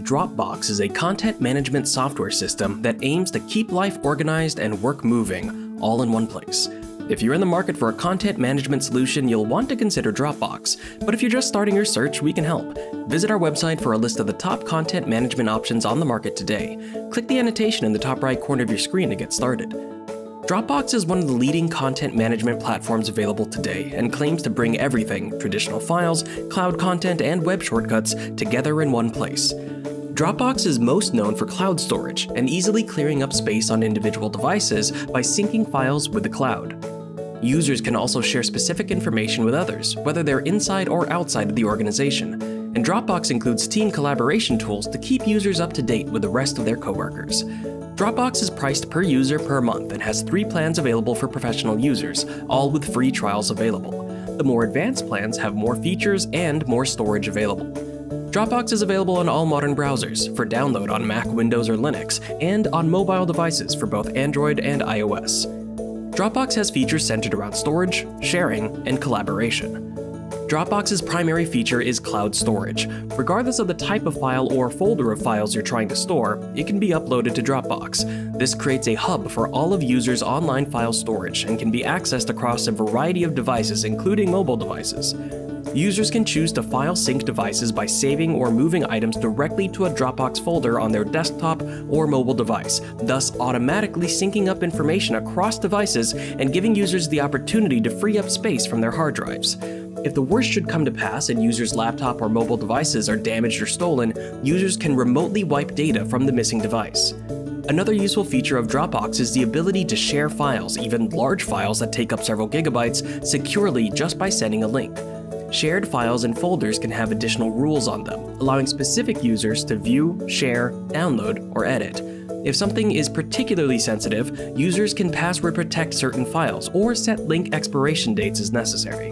Dropbox is a content management software system that aims to keep life organized and work moving, all in one place. If you're in the market for a content management solution, you'll want to consider Dropbox, but if you're just starting your search, we can help. Visit our website for a list of the top content management options on the market today. Click the annotation in the top right corner of your screen to get started. Dropbox is one of the leading content management platforms available today and claims to bring everything, traditional files, cloud content, and web shortcuts, together in one place. Dropbox is most known for cloud storage and easily clearing up space on individual devices by syncing files with the cloud. Users can also share specific information with others, whether they're inside or outside of the organization. And Dropbox includes team collaboration tools to keep users up to date with the rest of their coworkers. Dropbox is priced per user per month and has 3 plans available for professional users, all with free trials available. The more advanced plans have more features and more storage available. Dropbox is available on all modern browsers, for download on Mac, Windows, or Linux, and on mobile devices for both Android and iOS. Dropbox has features centered around storage, sharing, and collaboration. Dropbox's primary feature is cloud storage. Regardless of the type of file or folder of files you're trying to store, it can be uploaded to Dropbox. This creates a hub for all of users' online file storage and can be accessed across a variety of devices, including mobile devices. Users can choose to file sync devices by saving or moving items directly to a Dropbox folder on their desktop or mobile device, thus automatically syncing up information across devices and giving users the opportunity to free up space from their hard drives. If the worst should come to pass and users' laptop or mobile devices are damaged or stolen, users can remotely wipe data from the missing device. Another useful feature of Dropbox is the ability to share files, even large files that take up several gigabytes, securely just by sending a link. Shared files and folders can have additional rules on them, allowing specific users to view, share, download, or edit. If something is particularly sensitive, users can password protect certain files or set link expiration dates as necessary.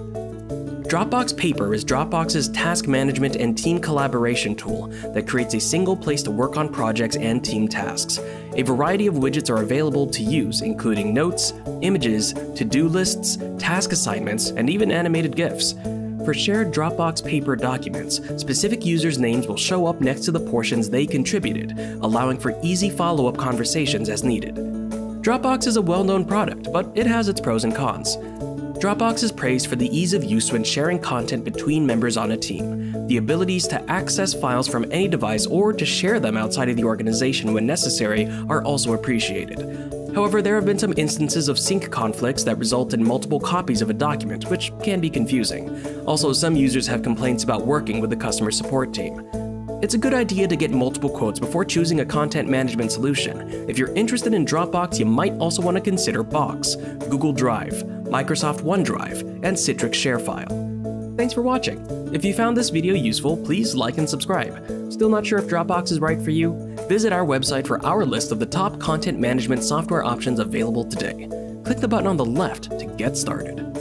Dropbox Paper is Dropbox's task management and team collaboration tool that creates a single place to work on projects and team tasks. A variety of widgets are available to use, including notes, images, to-do lists, task assignments, and even animated GIFs. For shared Dropbox Paper documents, specific users' names will show up next to the portions they contributed, allowing for easy follow-up conversations as needed. Dropbox is a well-known product, but it has its pros and cons. Dropbox is praised for the ease of use when sharing content between members on a team. The abilities to access files from any device or to share them outside of the organization when necessary are also appreciated. However, there have been some instances of sync conflicts that result in multiple copies of a document, which can be confusing. Also, some users have complaints about working with the customer support team. It's a good idea to get multiple quotes before choosing a content management solution. If you're interested in Dropbox, you might also want to consider Box, Google Drive, Microsoft OneDrive, and Citrix ShareFile. Thanks for watching. If you found this video useful, please like and subscribe. Still not sure if Dropbox is right for you? Visit our website for our list of the top content management software options available today. Click the button on the left to get started.